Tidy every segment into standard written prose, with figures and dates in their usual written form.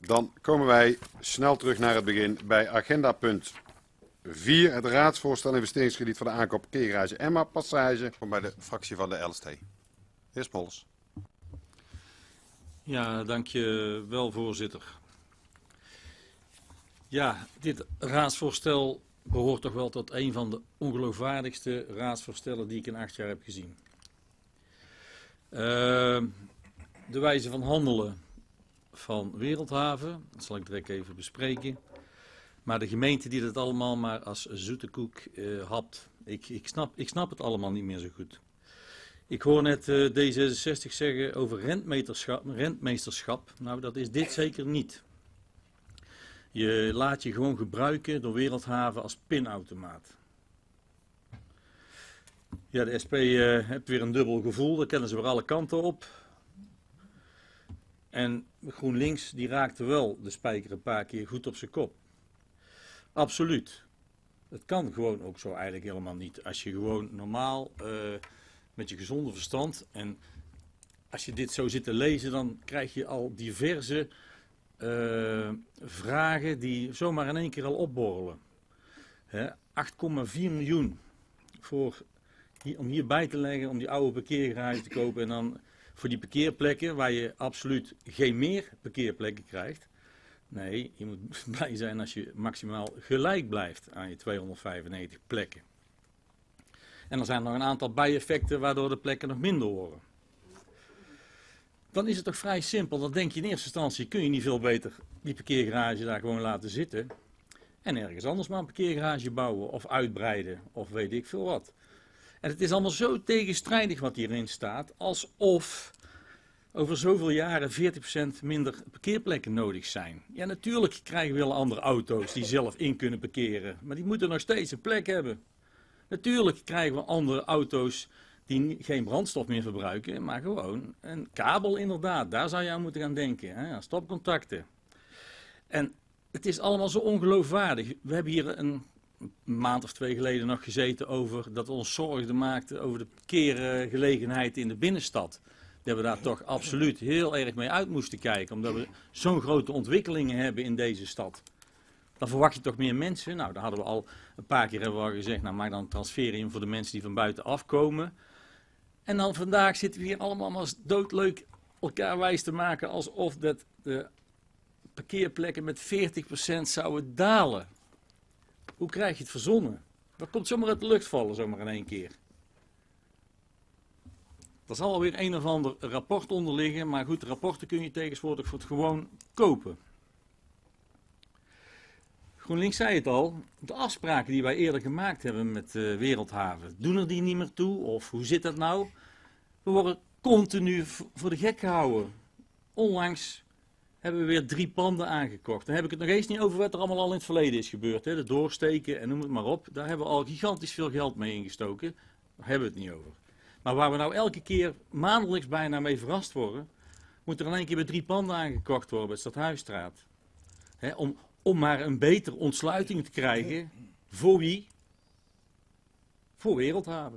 Dan komen wij snel terug naar het begin bij agenda punt 4. Het raadsvoorstel investeringskrediet voor de aankoop parkeergarage Emma Passage. Kom bij de fractie van de LST. Heer Smols. Ja, dank je wel, voorzitter. Ja, dit raadsvoorstel behoort toch wel tot een van de ongeloofwaardigste raadsvoorstellen die ik in 8 jaar heb gezien. De wijze van handelen van Wereldhaven, dat zal ik direct even bespreken. Maar de gemeente die dat allemaal maar als zoete koek hapt, ik snap het allemaal niet meer zo goed. Ik hoor net D66 zeggen over rentmeesterschap. Nou, dat is dit zeker niet. Je laat je gewoon gebruiken door Wereldhaven als pinautomaat. Ja, de SP heeft weer een dubbel gevoel, daar kennen ze weer alle kanten op. En GroenLinks die raakte wel de spijker een paar keer goed op zijn kop. Absoluut. Het kan gewoon ook zo eigenlijk helemaal niet. Als je gewoon normaal met je gezonde verstand en als je dit zo zit te lezen, dan krijg je al diverse vragen die zomaar in één keer al opborrelen. 8,4 miljoen om hierbij te leggen, om die oude parkeergarage te kopen en dan voor die parkeerplekken waar je absoluut geen meer parkeerplekken krijgt. Nee, je moet blij zijn als je maximaal gelijk blijft aan je 295 plekken. En er zijn nog een aantal bijeffecten waardoor de plekken nog minder worden. Dan is het toch vrij simpel. Dan denk je in eerste instantie, kun je niet veel beter die parkeergarage daar gewoon laten zitten. En ergens anders maar een parkeergarage bouwen of uitbreiden of weet ik veel wat. En het is allemaal zo tegenstrijdig wat hierin staat, alsof over zoveel jaren 40% minder parkeerplekken nodig zijn. Ja, natuurlijk krijgen we wel andere auto's die zelf in kunnen parkeren, maar die moeten nog steeds een plek hebben. Natuurlijk krijgen we andere auto's die geen brandstof meer verbruiken, maar gewoon een kabel inderdaad. Daar zou je aan moeten gaan denken, hè? Aan stopcontacten. En het is allemaal zo ongeloofwaardig. We hebben hier een maand of 2 geleden nog gezeten over dat we ons zorgen maakten over de parkeergelegenheid in de binnenstad. Dat we daar toch absoluut heel erg mee uit moesten kijken, omdat we zo'n grote ontwikkelingen hebben in deze stad. Dan verwacht je toch meer mensen. Nou, daar hadden we al een paar keer hebben we al gezegd, nou maak dan een transferium voor de mensen die van buiten afkomen. En dan vandaag zitten we hier allemaal als doodleuk elkaar wijs te maken alsof dat de parkeerplekken met 40% zouden dalen. Hoe krijg je het verzonnen? Dat komt zomaar uit de lucht vallen, zomaar in één keer. Er zal alweer een of ander rapport onder liggen, maar goed, rapporten kun je tegenwoordig voor het gewoon kopen. GroenLinks zei het al, de afspraken die wij eerder gemaakt hebben met Wereldhaven, doen er die niet meer toe? Of hoe zit dat nou? We worden continu voor de gek gehouden. Onlangs hebben we weer 3 panden aangekocht. Dan heb ik het nog eens niet over wat er allemaal al in het verleden is gebeurd. Hè? De doorsteken en noem het maar op. Daar hebben we al gigantisch veel geld mee ingestoken. Daar hebben we het niet over. Maar waar we nou elke keer maandelijks bijna mee verrast worden, moet er in één keer weer 3 panden aangekocht worden bij Stadhuisstraat. Hè? Om maar een betere ontsluiting te krijgen. Voor wie? Voor Wereldhaven.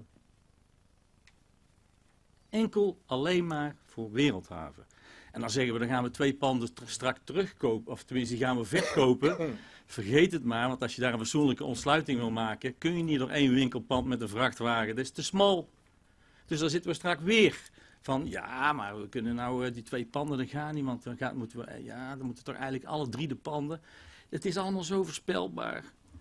Enkel alleen maar voor Wereldhaven. En dan zeggen we, dan gaan we 2 panden straks terugkopen, of tenminste die gaan we verkopen. Vergeet het maar, want als je daar een fatsoenlijke ontsluiting wil maken, kun je niet door 1 winkelpand met een vrachtwagen. Dat is te smal. Dus dan zitten we straks weer van, ja, maar we kunnen nou die 2 panden, dat gaat niet, want dan moeten toch eigenlijk alle 3 de panden. Het is allemaal zo voorspelbaar.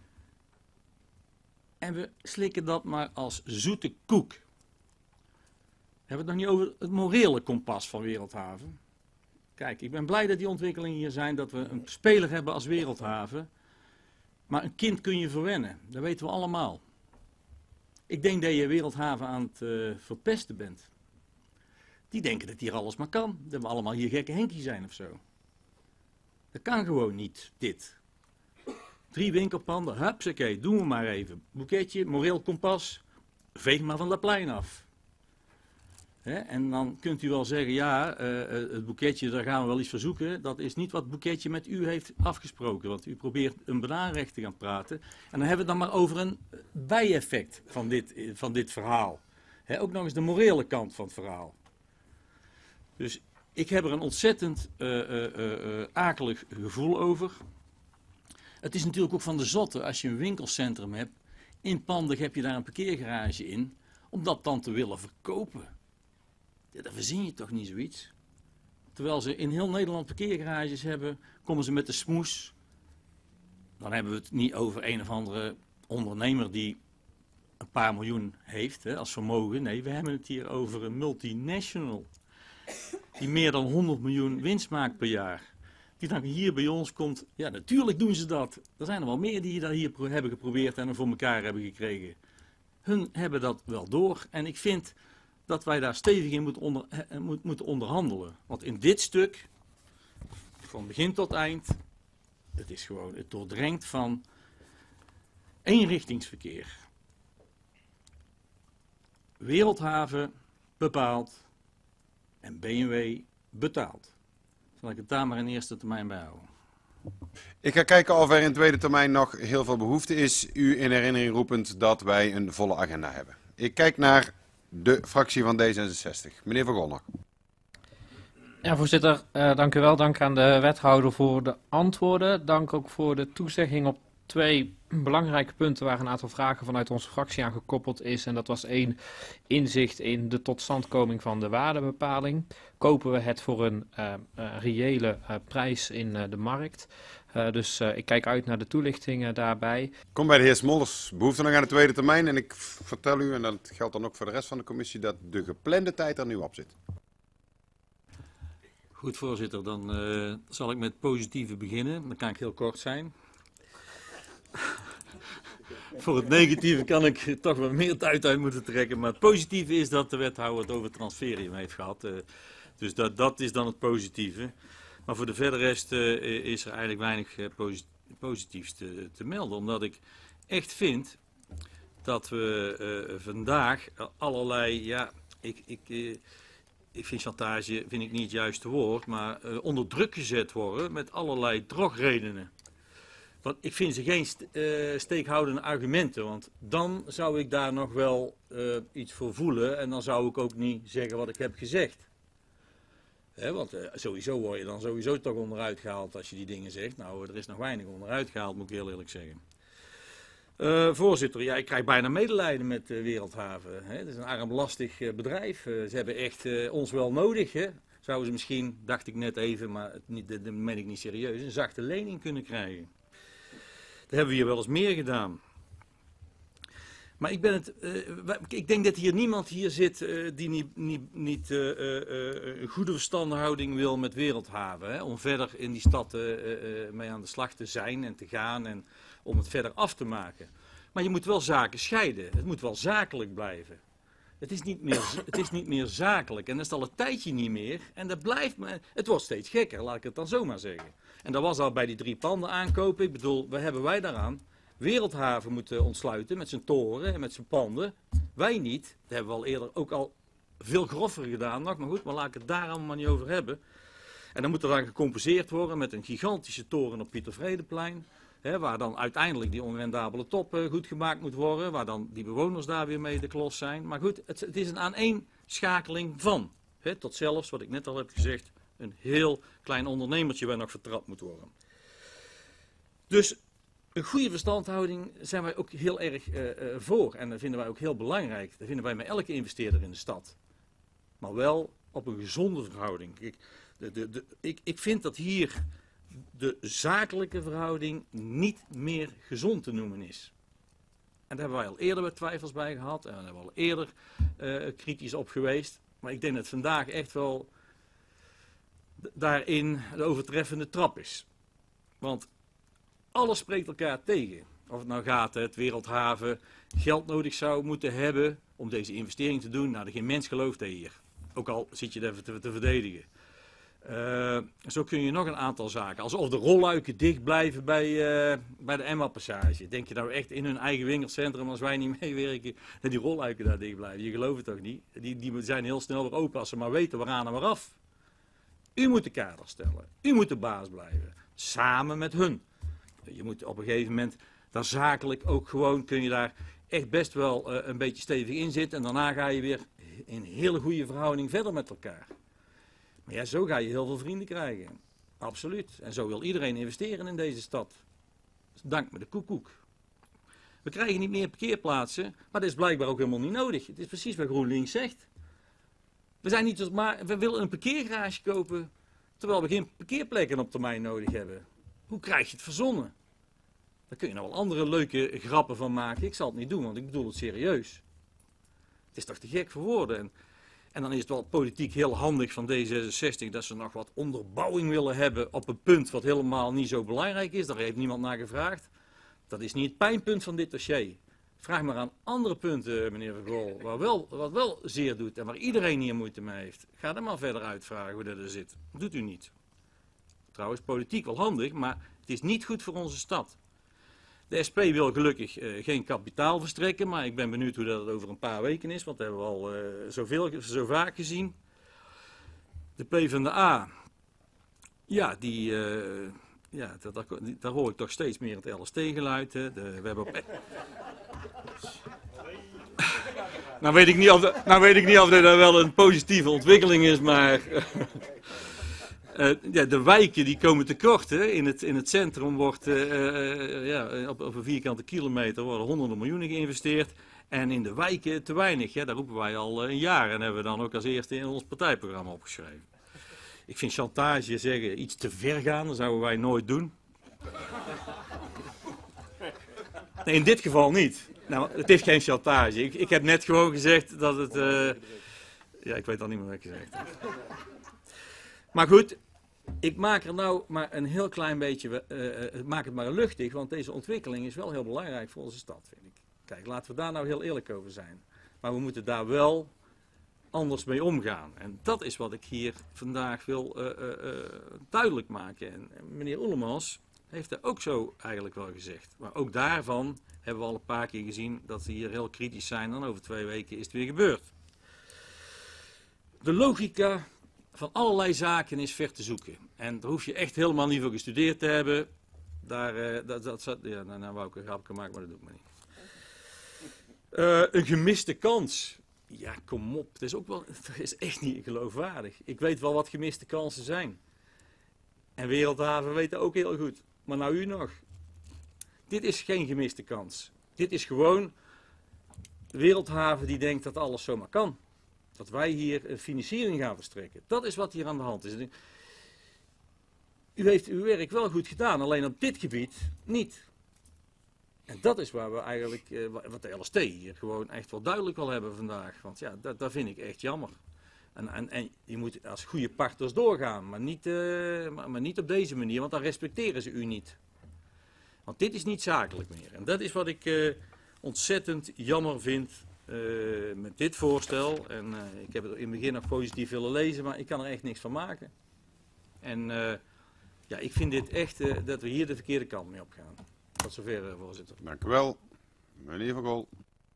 En we slikken dat maar als zoete koek. We hebben het nog niet over het morele kompas van Wereldhaven. Kijk, ik ben blij dat die ontwikkelingen hier zijn, dat we een speler hebben als Wereldhaven. Maar een kind kun je verwennen, dat weten we allemaal. Ik denk dat je Wereldhaven aan het verpesten bent. Die denken dat hier alles maar kan. Dat we allemaal hier gekke Henkie zijn of zo. Dat kan gewoon niet, dit. 3 winkelpanden, hupsakee, doen we maar even. Boeketje, moreel kompas, veeg maar van dat plein af. En dan kunt u wel zeggen, ja, het boeketje, daar gaan we wel iets voor zoeken. Dat is niet wat het boeketje met u heeft afgesproken. Want u probeert een banaanrecht te gaan praten. En dan hebben we het dan maar over een bijeffect van dit verhaal. Ook nog eens de morele kant van het verhaal. Dus Ik heb er een ontzettend akelig gevoel over. Het is natuurlijk ook van de zotte als je een winkelcentrum hebt. In Pandig heb je daar een parkeergarage in, om dat dan te willen verkopen. Ja, daar verzin je toch niet zoiets? Terwijl ze in heel Nederland parkeergarages hebben, komen ze met de smoes. Dan hebben we het niet over een of andere ondernemer die een paar miljoen heeft als vermogen. Nee, we hebben het hier over een multinational die meer dan 100 miljoen winst maakt per jaar. Die dan hier bij ons komt. Ja, natuurlijk doen ze dat. Er zijn er wel meer die dat hier hebben geprobeerd en er voor elkaar hebben gekregen. Hun hebben dat wel door. En ik vind dat wij daar stevig in moeten onderhandelen. Want in dit stuk, van begin tot eind, het is gewoon, het doordrenkt van eenrichtingsverkeer. Wereldhaven bepaalt en BMW betaalt. Zal ik het daar maar in eerste termijn bij houden. Ik ga kijken of er in tweede termijn nog heel veel behoefte is. U in herinnering roepend dat wij een volle agenda hebben. Ik kijk naar de fractie van D66. Meneer Van Gonner. Ja, voorzitter, dank u wel. Dank aan de wethouder voor de antwoorden. Dank ook voor de toezegging op 2 belangrijke punten waar een aantal vragen vanuit onze fractie aan gekoppeld is. En dat was 1, inzicht in de totstandkoming van de waardebepaling. Kopen we het voor een reële prijs in de markt? Dus ik kijk uit naar de toelichtingen daarbij. Kom bij de heer Smolders. Behoefte nog aan de tweede termijn. En ik vertel u, en dat geldt dan ook voor de rest van de commissie, dat de geplande tijd er nu op zit. Goed, voorzitter, dan zal ik met positieve beginnen. Dan kan ik heel kort zijn. Voor het negatieve kan ik toch wat meer tijd uit moeten trekken. Maar het positieve is dat de wethouder het over transferium heeft gehad. Dus dat is dan het positieve. Maar voor de verder rest is er eigenlijk weinig positiefs te melden. Omdat ik echt vind dat we vandaag allerlei, ja, ik vind chantage vind ik niet het juiste woord, maar onder druk gezet worden met allerlei drogredenen. Want ik vind ze geen steekhoudende argumenten, want dan zou ik daar nog wel iets voor voelen en dan zou ik ook niet zeggen wat ik heb gezegd. Want sowieso word je dan sowieso toch onderuit gehaald als je die dingen zegt. Nou, er is nog weinig onderuit gehaald, moet ik heel eerlijk zeggen. Voorzitter, ja, ik krijg bijna medelijden met Wereldhaven. Het is een armlastig bedrijf. Ze hebben echt ons wel nodig. Zouden ze misschien, dacht ik net even, maar dat meen ik niet serieus, een zachte lening kunnen krijgen. Dat hebben we hier wel eens meer gedaan. Maar ik denk dat hier niemand hier zit die niet een goede verstandhouding wil met Wereldhaven. Om verder in die stad mee aan de slag te zijn en te gaan en om het verder af te maken. Maar je moet wel zaken scheiden. Het moet wel zakelijk blijven. Het is niet meer zakelijk. En dat is al een tijdje niet meer. En dat blijft maar. Het wordt steeds gekker, laat ik het dan zomaar zeggen. En dat was al bij die 3 panden aankopen. Ik bedoel, wat hebben wij daaraan? Wereldhaven moeten ontsluiten met zijn toren en met zijn panden. Wij niet. Dat hebben we al eerder ook al veel groffer gedaan nog. Maar goed, maar laat ik het daar allemaal niet over hebben. En dan moet er dan gecompenseerd worden met een gigantische toren op Pieter Vredeplein. Waar dan uiteindelijk die onrendabele top goed gemaakt moet worden. Waar dan die bewoners daar weer mee de klos zijn. Maar goed, het is een aaneenschakeling van. Tot zelfs, wat ik net al heb gezegd, een heel klein ondernemertje waar nog vertrapt moet worden. Dus een goede verstandhouding zijn wij ook heel erg voor. En dat vinden wij ook heel belangrijk. Dat vinden wij met elke investeerder in de stad. Maar wel op een gezonde verhouding. Ik vind dat hier de zakelijke verhouding niet meer gezond te noemen is. En daar hebben wij al eerder wat twijfels bij gehad. En daar hebben we al eerder kritisch op geweest. Maar ik denk dat vandaag echt wel daarin de overtreffende trap is. Want alles spreekt elkaar tegen. Of het nou gaat, het Wereldhaven geld nodig zou moeten hebben om deze investering te doen. Nou, geen mens gelooft dat hier. Ook al zit je er even te verdedigen. Zo kun je nog een aantal zaken. Alsof de rolluiken dicht blijven bij de Emma-passage. Denk je nou echt in hun eigen winkelcentrum, als wij niet meewerken, dat die rolluiken daar dicht blijven? Je gelooft het toch niet? Die zijn heel snel weer open als ze maar weten waaraan en waaraf. U moet de kader stellen. U moet de baas blijven. Samen met hun. Je moet op een gegeven moment daar zakelijk ook gewoon, kun je daar echt best wel een beetje stevig in zitten. En daarna ga je weer in een hele goede verhouding verder met elkaar. Maar ja, zo ga je heel veel vrienden krijgen. Absoluut. En zo wil iedereen investeren in deze stad. Dus dank me de koekoek. We krijgen niet meer parkeerplaatsen, maar dat is blijkbaar ook helemaal niet nodig. Het is precies wat GroenLinks zegt. We willen een parkeergarage kopen, terwijl we geen parkeerplekken op termijn nodig hebben. Hoe krijg je het verzonnen? Daar kun je nou wel andere leuke grappen van maken. Ik zal het niet doen, want ik bedoel het serieus. Het is toch te gek voor woorden. En dan is het wel politiek heel handig van D66 dat ze nog wat onderbouwing willen hebben op een punt wat helemaal niet zo belangrijk is. Daar heeft niemand naar gevraagd. Dat is niet het pijnpunt van dit dossier. Vraag maar aan andere punten, meneer Vergool, wat wel zeer doet en waar iedereen hier moeite mee heeft. Ga er maar verder uitvragen hoe dat er zit. Dat doet u niet. Trouwens, politiek wel handig, maar het is niet goed voor onze stad. De SP wil gelukkig geen kapitaal verstrekken, maar ik ben benieuwd hoe dat over een paar weken is, want dat hebben we al zo vaak gezien. De PvdA, ja, daar hoor ik toch steeds meer het LST-geluid. We hebben op... Nou weet ik niet of dat wel een positieve ontwikkeling is, maar... de wijken die komen tekort. Hè. In het centrum wordt op een vierkante kilometer worden honderden miljoenen geïnvesteerd. En in de wijken te weinig. Hè. Daar roepen wij al een jaar en hebben we dan ook als eerste in ons partijprogramma opgeschreven. Ik vind chantage zeggen iets te ver gaan, dat zouden wij nooit doen. Nee, in dit geval niet. Nou, het is geen chantage. Ik heb net gewoon gezegd dat het... ik weet al niet meer wat ik gezegd heb. Maar goed, ik maak er nou maar een heel klein beetje... maak het maar luchtig, want deze ontwikkeling is wel heel belangrijk voor onze stad, vind ik. Kijk, laten we daar nou heel eerlijk over zijn. Maar we moeten daar wel anders mee omgaan. En dat is wat ik hier vandaag wil duidelijk maken. En meneer Oelemans heeft er ook zo eigenlijk wel gezegd. Maar ook daarvan hebben we al een paar keer gezien dat ze hier heel kritisch zijn. En over 2 weken is het weer gebeurd. De logica van allerlei zaken is ver te zoeken. En daar hoef je echt helemaal niet voor gestudeerd te hebben. Nou wou ik een grapje maken, maar dat doe ik maar niet. Een gemiste kans. Ja, kom op. Dat is echt niet geloofwaardig. Ik weet wel wat gemiste kansen zijn. En Wereldhaven weet dat ook heel goed. Maar nou u nog. Dit is geen gemiste kans. Dit is gewoon Wereldhaven die denkt dat alles zomaar kan. Dat wij hier een financiering gaan verstrekken. Dat is wat hier aan de hand is. U heeft uw werk wel goed gedaan, alleen op dit gebied niet. En dat is waar we eigenlijk, wat de LST hier gewoon echt wel duidelijk wil hebben vandaag. Want ja, dat vind ik echt jammer. En je moet als goede partners doorgaan, maar niet op deze manier, want dan respecteren ze u niet. Want dit is niet zakelijk meer. En dat is wat ik ontzettend jammer vind met dit voorstel. En ik heb het in het begin nog positief willen lezen, maar ik kan er echt niks van maken. En ik vind dit echt dat we hier de verkeerde kant mee opgaan. Tot zover, voorzitter. Dank u wel. Meneer Van Gol.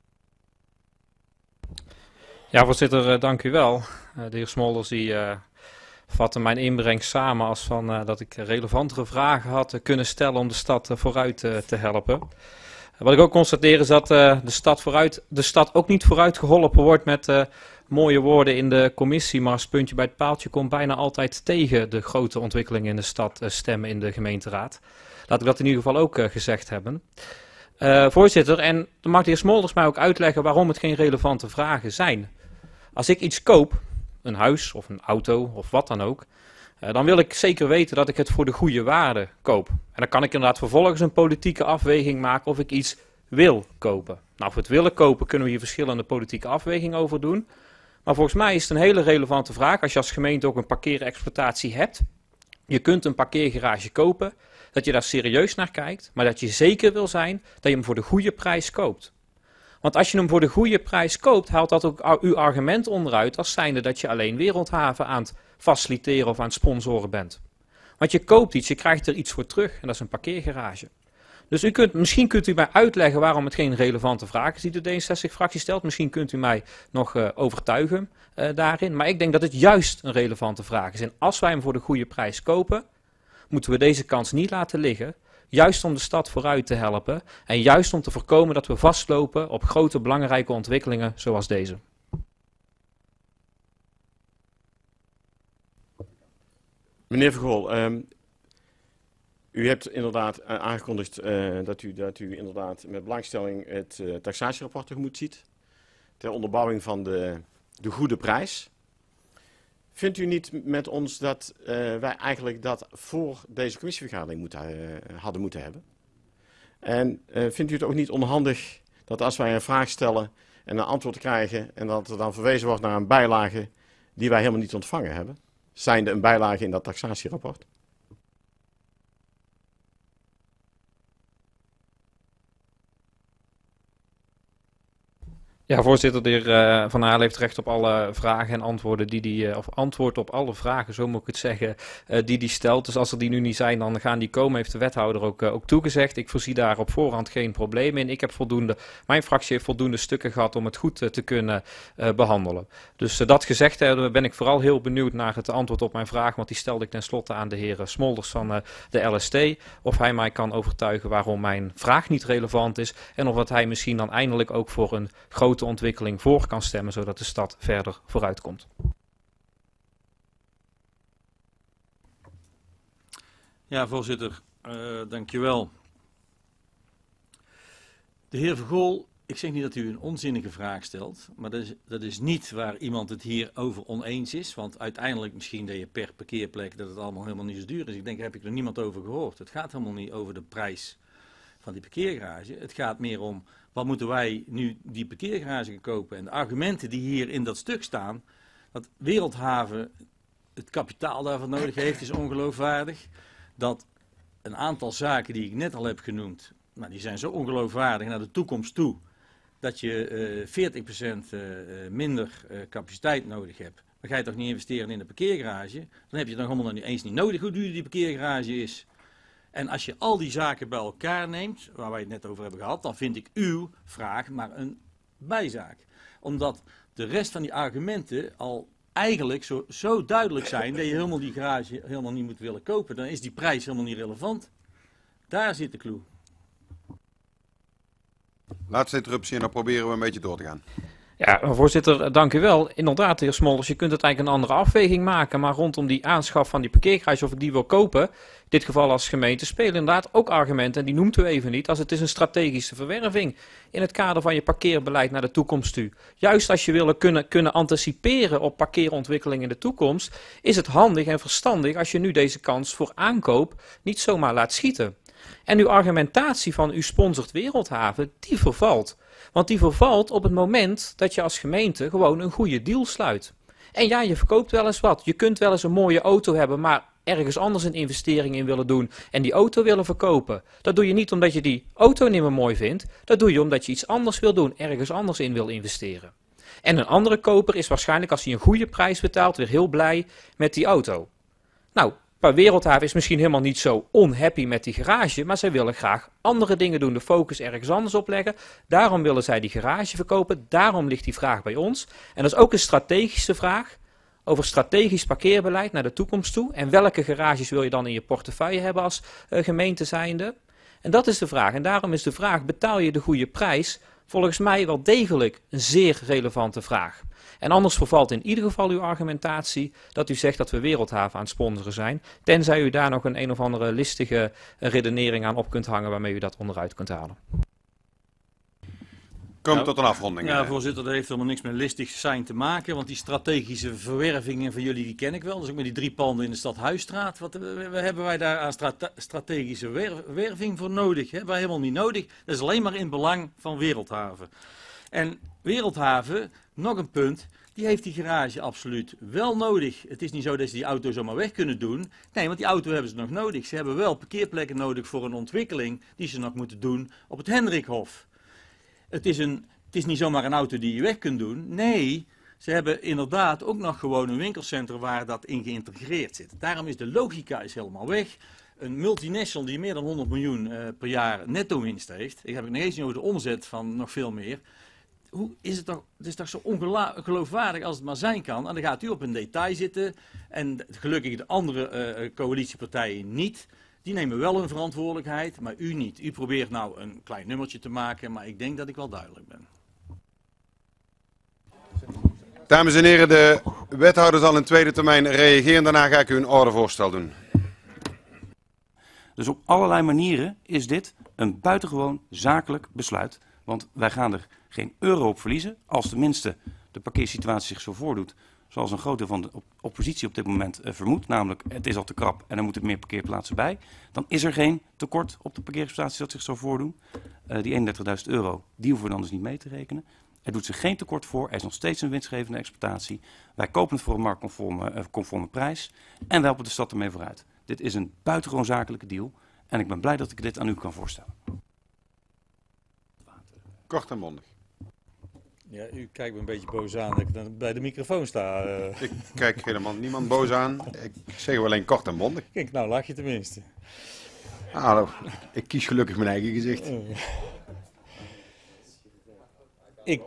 Ja, voorzitter, dank u wel. De heer Smolders die vatte mijn inbreng samen als van dat ik relevantere vragen had kunnen stellen om de stad vooruit te helpen. Wat ik ook constateer is dat de stad ook niet vooruit geholpen wordt met mooie woorden in de commissie, maar als puntje bij het paaltje komt bijna altijd tegen de grote ontwikkelingen in de stad stemmen in de gemeenteraad. Laat ik dat in ieder geval ook gezegd hebben. Voorzitter, en dan mag de heer Smolders mij ook uitleggen waarom het geen relevante vragen zijn. Als ik iets koop, een huis of een auto of wat dan ook, dan wil ik zeker weten dat ik het voor de goede waarde koop. En dan kan ik inderdaad vervolgens een politieke afweging maken of ik iets wil kopen. Nou, voor het willen kopen kunnen we hier verschillende politieke afwegingen over doen. Maar volgens mij is het een hele relevante vraag als je als gemeente ook een parkeerexploitatie hebt. Je kunt een parkeergarage kopen, dat je daar serieus naar kijkt, maar dat je zeker wil zijn dat je hem voor de goede prijs koopt. Want als je hem voor de goede prijs koopt, haalt dat ook uw argument onderuit als zijnde dat je alleen Wereldhaven aan het faciliteren of aan het sponsoren bent. Want je koopt iets, je krijgt er iets voor terug en dat is een parkeergarage. Dus misschien kunt u mij uitleggen waarom het geen relevante vraag is die de D66-fractie stelt. Misschien kunt u mij nog overtuigen daarin. Maar ik denk dat het juist een relevante vraag is. En als wij hem voor de goede prijs kopen, moeten we deze kans niet laten liggen. Juist om de stad vooruit te helpen. En juist om te voorkomen dat we vastlopen op grote belangrijke ontwikkelingen zoals deze. Meneer Vergool, u hebt inderdaad aangekondigd dat u inderdaad met belangstelling het taxatierapport tegemoet ziet. Ter onderbouwing van de goede prijs. Vindt u niet met ons dat wij eigenlijk dat voor deze commissievergadering hadden moeten hebben? En vindt u het ook niet onhandig dat als wij een vraag stellen en een antwoord krijgen en dat er dan verwezen wordt naar een bijlage die wij helemaal niet ontvangen hebben? Zijnde een bijlage in dat taxatierapport? Ja, voorzitter, de heer Van Aarle heeft recht op alle vragen en antwoorden of antwoord op alle vragen, zo moet ik het zeggen, die hij stelt. Dus als er die nu niet zijn, dan gaan die komen, heeft de wethouder ook toegezegd. Ik voorzie daar op voorhand geen probleem in. Ik heb mijn fractie heeft voldoende stukken gehad om het goed te kunnen behandelen. Dus dat gezegd hebben, ben ik vooral heel benieuwd naar het antwoord op mijn vraag, want die stelde ik tenslotte aan de heer Smolders van de LST. Of hij mij kan overtuigen waarom mijn vraag niet relevant is en of dat hij misschien dan eindelijk ook voor een grote ontwikkeling voor kan stemmen, zodat de stad verder vooruit komt. Ja, voorzitter, dankjewel. De heer Vergool, ik zeg niet dat u een onzinnige vraag stelt, maar dat is niet waar iemand het hier over oneens is, want uiteindelijk misschien dat je per parkeerplek dat het allemaal helemaal niet zo duur is. Ik denk, daar heb ik er niemand over gehoord. Het gaat helemaal niet over de prijs van die parkeergarage. Het gaat meer om, wat moeten wij nu die parkeergarage gaan kopen? En de argumenten die hier in dat stuk staan, dat Wereldhaven het kapitaal daarvan nodig heeft, is ongeloofwaardig. Dat een aantal zaken die ik net al heb genoemd, nou, die zijn zo ongeloofwaardig naar de toekomst toe, dat je 40% minder capaciteit nodig hebt. Dan ga je toch niet investeren in de parkeergarage? Dan heb je dan allemaal nog niet eens niet nodig hoe duur die parkeergarage is. En als je al die zaken bij elkaar neemt, waar wij het net over hebben gehad, dan vind ik uw vraag maar een bijzaak. Omdat de rest van die argumenten al eigenlijk zo duidelijk zijn dat je helemaal die garage helemaal niet moet willen kopen. Dan is die prijs helemaal niet relevant. Daar zit de clue. Laatste interruptie en dan proberen we een beetje door te gaan. Ja, voorzitter, dank u wel. Inderdaad, de heer Smolders, je kunt het eigenlijk een andere afweging maken, maar rondom die aanschaf van die parkeergarage, of ik die wil kopen, in dit geval als gemeente, spelen inderdaad ook argumenten, en die noemt u even niet, als het is een strategische verwerving in het kader van je parkeerbeleid naar de toekomst toe. Juist als je wil kunnen anticiperen op parkeerontwikkeling in de toekomst, is het handig en verstandig als je nu deze kans voor aankoop niet zomaar laat schieten. En uw argumentatie van u sponsort Wereldhaven, die vervalt. Want die vervalt op het moment dat je als gemeente gewoon een goede deal sluit. En ja, je verkoopt wel eens wat. Je kunt wel eens een mooie auto hebben, maar ergens anders een investering in willen doen en die auto willen verkopen. Dat doe je niet omdat je die auto niet meer mooi vindt. Dat doe je omdat je iets anders wil doen, ergens anders in wil investeren. En een andere koper is waarschijnlijk, als hij een goede prijs betaalt, weer heel blij met die auto. Nou, Wereldhaven is misschien helemaal niet zo unhappy met die garage, maar zij willen graag andere dingen doen, de focus ergens anders op leggen. Daarom willen zij die garage verkopen, daarom ligt die vraag bij ons. En dat is ook een strategische vraag over strategisch parkeerbeleid naar de toekomst toe. En welke garages wil je dan in je portefeuille hebben als gemeente zijnde? En dat is de vraag. En daarom is de vraag, betaal je de goede prijs? Volgens mij wel degelijk een zeer relevante vraag. En anders vervalt in ieder geval uw argumentatie dat u zegt dat we Wereldhaven aan het sponsoren zijn. Tenzij u daar nog een of andere listige redenering aan op kunt hangen waarmee u dat onderuit kunt halen. Komen tot een afronding. Ja, voorzitter, dat heeft helemaal niks met listig zijn te maken. Want die strategische verwervingen van jullie, die ken ik wel. Dus ook met die 3 panden in de stad Huisstraat. Wat hebben wij daar aan strategische werving voor nodig? Hebben wij helemaal niet nodig. Dat is alleen maar in belang van Wereldhaven. En Wereldhaven, nog een punt, die heeft die garage absoluut wel nodig. Het is niet zo dat ze die auto zomaar weg kunnen doen. Nee, want die auto hebben ze nog nodig. Ze hebben wel parkeerplekken nodig voor een ontwikkeling die ze nog moeten doen op het Hendrikhof. Het is niet zomaar een auto die je weg kunt doen. Nee, ze hebben inderdaad ook nog gewoon een winkelcentrum waar dat in geïntegreerd zit. Daarom is de logica helemaal weg. Een multinational die meer dan 100 miljoen per jaar netto winst heeft. Ik heb het nog eens niet over de omzet van nog veel meer. Hoe is het toch? Het is toch zo ongeloofwaardig als het maar zijn kan. En dan gaat u op een detail zitten. En gelukkig de andere coalitiepartijen niet. Die nemen wel hun verantwoordelijkheid, maar u niet. U probeert nou een klein nummertje te maken, maar ik denk dat ik wel duidelijk ben. Dames en heren, de wethouder zal in tweede termijn reageren. Daarna ga ik u een ordevoorstel doen. Dus op allerlei manieren is dit een buitengewoon zakelijk besluit. Want wij gaan er geen euro op verliezen als tenminste de parkeersituatie zich zo voordoet. Zoals een groot deel van de oppositie op dit moment vermoedt. Namelijk, het is al te krap en er moeten meer parkeerplaatsen bij. Dan is er geen tekort op de parkeerprestaties dat zich zo voordoen. Die 31.000 euro, die hoeven we dan dus niet mee te rekenen. Er doet zich geen tekort voor. Er is nog steeds een winstgevende exploitatie. Wij kopen het voor een marktconforme prijs. En we helpen de stad ermee vooruit. Dit is een buitengewoon zakelijke deal. En ik ben blij dat ik dit aan u kan voorstellen. Kort en mondig. Ja, u kijkt me een beetje boos aan dat ik dan bij de microfoon sta. Ik kijk helemaal niemand boos aan. Ik zeg alleen kort en mondig. Kijk, nou lach je tenminste. Nou, ik kies gelukkig mijn eigen gezicht. Ik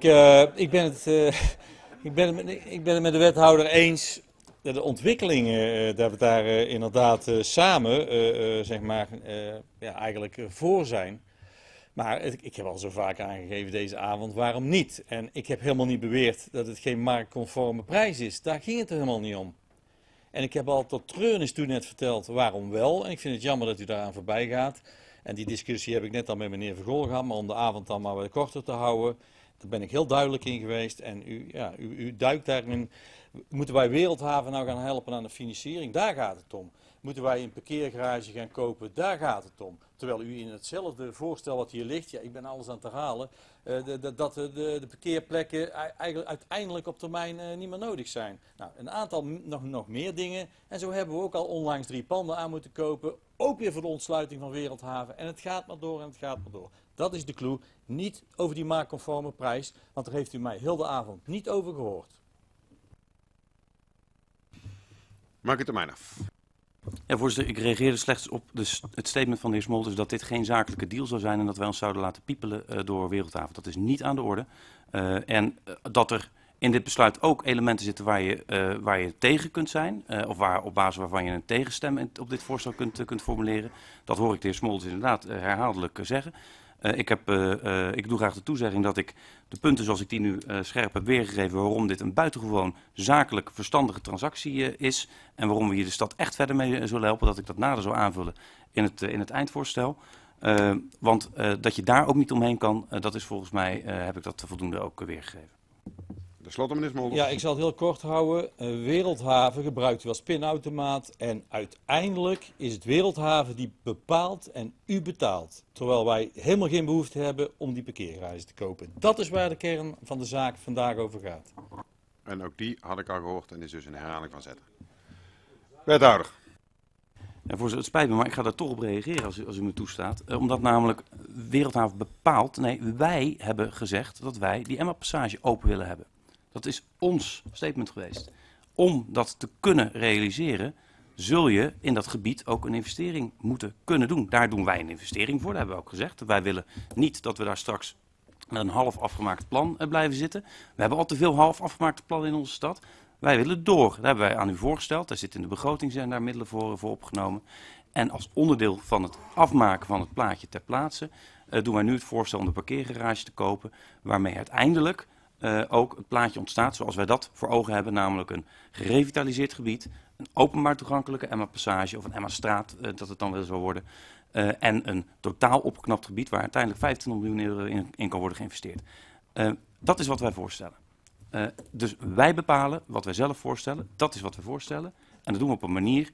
ben het met de wethouder eens dat de ontwikkelingen, dat we daar inderdaad samen zeg maar, eigenlijk voor zijn. Maar ik heb al zo vaak aangegeven deze avond, waarom niet? En ik heb helemaal niet beweerd dat het geen marktconforme prijs is. Daar ging het er helemaal niet om. En ik heb al tot treurnis toen net verteld waarom wel. En ik vind het jammer dat u daaraan voorbij gaat. En die discussie heb ik net al met meneer Vergol gehad, maar om de avond dan maar wat korter te houden. Daar ben ik heel duidelijk in geweest. En u duikt daarin. Moeten wij Wereldhaven nou gaan helpen aan de financiering? Daar gaat het om. Moeten wij een parkeergarage gaan kopen? Daar gaat het om. Terwijl u in hetzelfde voorstel wat hier ligt, ja, ik ben alles aan het herhalen, dat de parkeerplekken eigenlijk uiteindelijk op termijn niet meer nodig zijn. Nou, een aantal nog meer dingen. En zo hebben we ook al onlangs 3 panden aan moeten kopen. Ook weer voor de ontsluiting van Wereldhaven. En het gaat maar door en het gaat maar door. Dat is de clue. Niet over die marktconforme prijs, want daar heeft u mij heel de avond niet over gehoord. Maak het termijn af. Ja, voorzitter, ik reageerde slechts op het statement van de heer Smolters dat dit geen zakelijke deal zou zijn en dat wij ons zouden laten piepelen door Wereldhaven. Dat is niet aan de orde. En dat er in dit besluit ook elementen zitten waar je tegen kunt zijn, of op basis waarvan je een tegenstem op dit voorstel kunt formuleren. Dat hoor ik de heer Smolters inderdaad herhaaldelijk zeggen. Ik doe graag de toezegging dat ik de punten zoals ik die nu scherp heb weergegeven, waarom dit een buitengewoon zakelijk verstandige transactie is en waarom we hier de stad echt verder mee zullen helpen, dat ik dat nader zou aanvullen in het eindvoorstel. Want dat je daar ook niet omheen kan, dat is volgens mij, heb ik dat voldoende ook weergegeven. De slotte, meneer Smolders. Ja, ik zal het heel kort houden. Wereldhaven gebruikt u als pinautomaat en uiteindelijk is het Wereldhaven die bepaalt en u betaalt. Terwijl wij helemaal geen behoefte hebben om die parkeergarage te kopen. Dat is waar de kern van de zaak vandaag over gaat. En ook die had ik al gehoord en is dus een herhaling van zetten. Wethouder. Ja, voorzitter, het spijt me, maar ik ga daar toch op reageren als u me toestaat. Omdat namelijk Wereldhaven bepaalt, nee, wij hebben gezegd dat wij die Emma-passage open willen hebben. Dat is ons statement geweest. Om dat te kunnen realiseren, zul je in dat gebied ook een investering moeten kunnen doen. Daar doen wij een investering voor, dat hebben we ook gezegd. Wij willen niet dat we daar straks met een half afgemaakt plan blijven zitten. We hebben al te veel half afgemaakte plannen in onze stad. Wij willen door. Dat hebben wij aan u voorgesteld. Daar zit in de begroting zijn daar middelen voor opgenomen. En als onderdeel van het afmaken van het plaatje ter plaatse doen wij nu het voorstel om de parkeergarage te kopen, waarmee uiteindelijk ook het plaatje ontstaat zoals wij dat voor ogen hebben, namelijk een gerevitaliseerd gebied, een openbaar toegankelijke Emma-passage of een Emma-straat, dat het dan wel zal worden, en een totaal opgeknapt gebied waar uiteindelijk 25 miljoen euro in kan worden geïnvesteerd. Dat is wat wij voorstellen. Dus wij bepalen wat wij zelf voorstellen, dat is wat we voorstellen. En dat doen we op een manier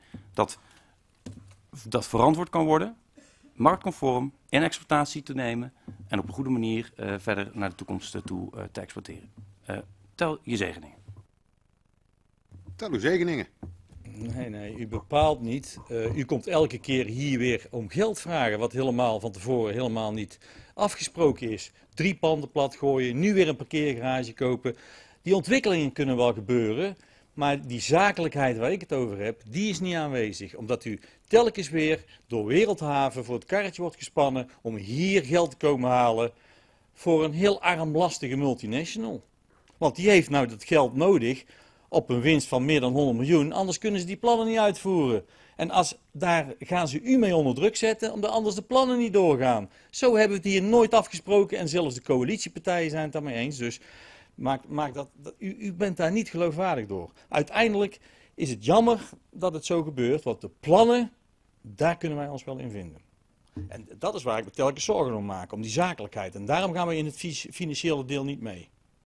dat verantwoord kan worden, marktconform, in exploitatie te nemen en op een goede manier verder naar de toekomst toe te exploiteren. Tel je zegeningen. Tel uw zegeningen. Nee, u bepaalt niet. U komt elke keer hier weer om geld vragen, wat helemaal van tevoren helemaal niet afgesproken is. 3 panden plat gooien, nu weer een parkeergarage kopen. Die ontwikkelingen kunnen wel gebeuren, maar die zakelijkheid waar ik het over heb, die is niet aanwezig. Omdat u telkens weer door Wereldhaven voor het karretje wordt gespannen om hier geld te komen halen voor een heel armlastige multinational. Want die heeft nou dat geld nodig op een winst van meer dan 100 miljoen, anders kunnen ze die plannen niet uitvoeren. En daar gaan ze u mee onder druk zetten, omdat anders de plannen niet doorgaan. Zo hebben we het hier nooit afgesproken en zelfs de coalitiepartijen zijn het daarmee eens. Dus U bent daar niet geloofwaardig door. Uiteindelijk is het jammer dat het zo gebeurt, want de plannen, daar kunnen wij ons wel in vinden. En dat is waar ik me telkens zorgen om maak, om die zakelijkheid. En daarom gaan we in het financiële deel niet mee.